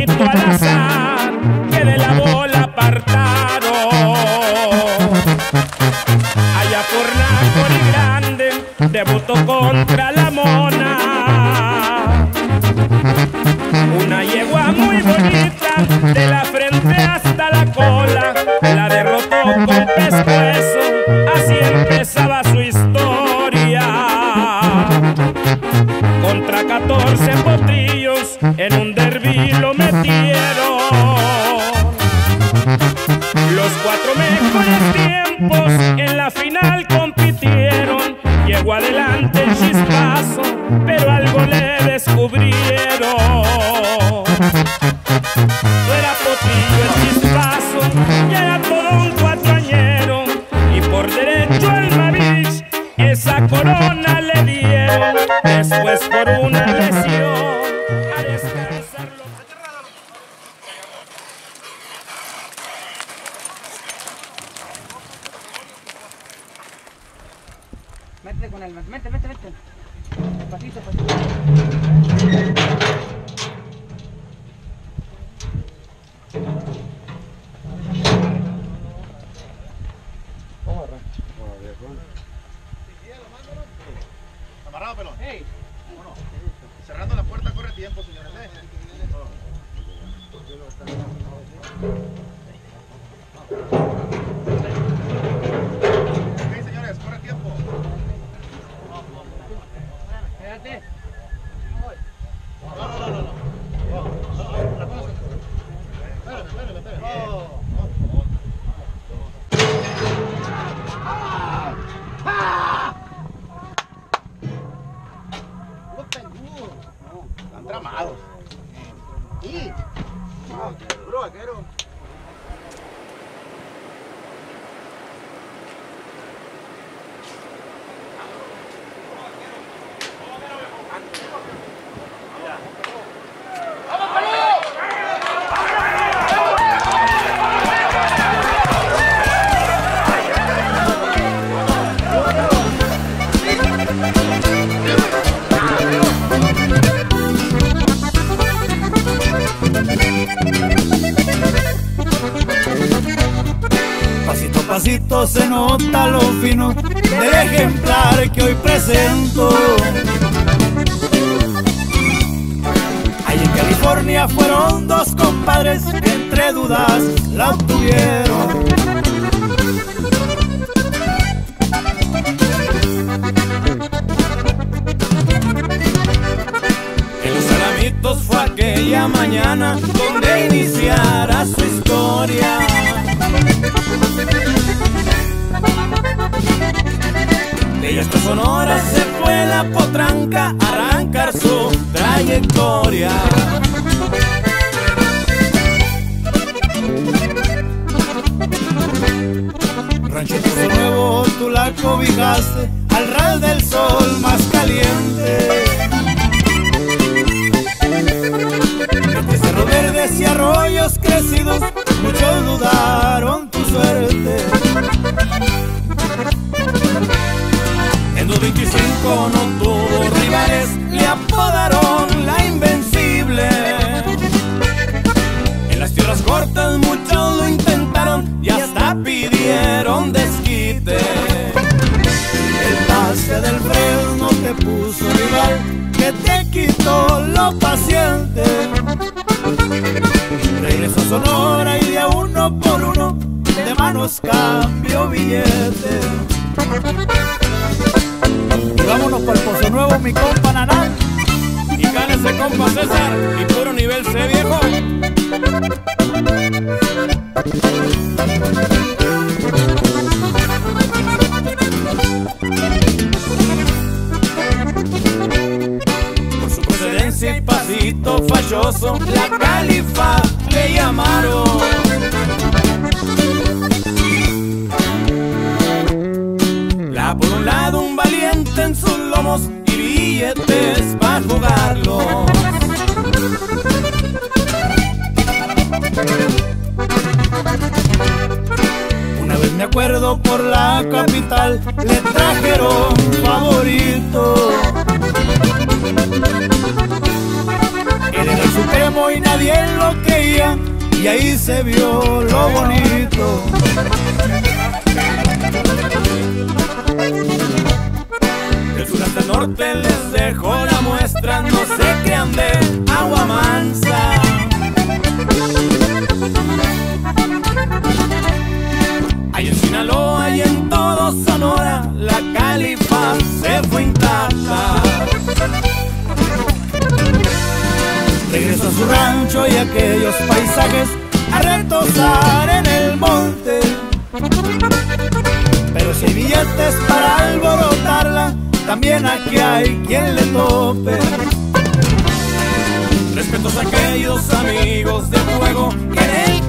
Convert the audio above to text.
niñito al azar que de la bola apartaron. Allá por Nácora y Grande debutó contra la Mona. Una yegua muy bonita, de la frente hasta la cola, la derrotó con pescuezo, así empezaba su historia. Contra 14 potrillos en un derbi lo metieron. Los 4 mejores tiempos en la final compitieron. Llegó adelante el Chispazo, pero algo le descubrieron. No era potrillo el Chispazo, ya era todo un cuatrañero, y por derecho al Mavich esa corona le dieron. Después por una lesión a descansarlo. Métete con él, métete. Pasito, pasito. Amarrado, pelón. Hey. Bueno, cerrando la puerta corre tiempo, señores. Ok, señores, corre tiempo. Espérate. Están tramados. Y bro, vaquero. Pasito a pasito se nota lo fino del ejemplar que hoy presento. Allá en California fueron 2 compadres que entre dudas la obtuvieron. En Los Alamitos fue aquella mañana donde iniciara su historia. De esta Sonora se fue la potranca a arrancar su trayectoria. Rancho Pozo Nuevo, tú la cobijaste al ras del sol más caliente. Entre cerros verdes y arroyos crecidos, muchos dudaron tu suerte. En 225 no tuvo rivales, le apodaron la invencible. En las tierras cortas muchos lo intentaron y hasta pidieron desquite. El pase del Fresno te puso rival, que te quitó lo paciente. Regresó a Sonora y de a 1 por 1 de manos cambió billete. Y vámonos para el Pozo Nuevo, mi compa Nanán. Y gana ese compa César, y puro nivel C, viejo. Por su procedencia y pasito fachoso, la Califa le llamaron. La por un lado un valiente en sus lomos y billetes para jugarlos. Una vez me acuerdo por la capital le trajeron favorito. Él era el Supremo y nadie lo creía, y ahí se vio lo bonito. Del sur hasta el norte les dejo la muestra, no se crean de agua mansa. Ahí en Sinaloa y en todo Sonora, la Califa se fue intacta. Regresó a su rancho y aquellos paisajes a retozar en el monte. Pero si hay billetes para alborotarla, también aquí hay quien le tope. Respetos a aquellos amigos de fuego que en el